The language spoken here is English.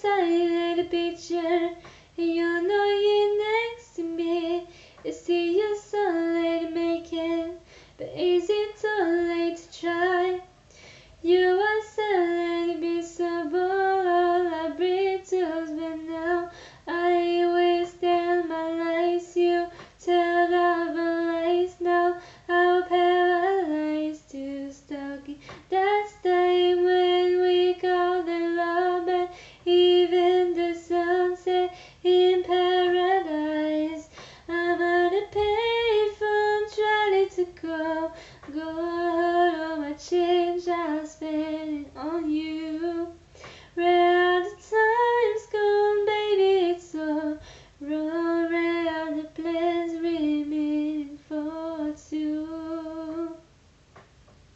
silent picture, and you know you're next to me. You see you're so late to make it, but is it too late to try? You are silent, be so bold, all I breathe to, but now I wasted my lies. You tell of lies, now I'm paralyzed to stalking. That's time when we call the love, and even the sunset in paradise. I'm on a payphone trying to go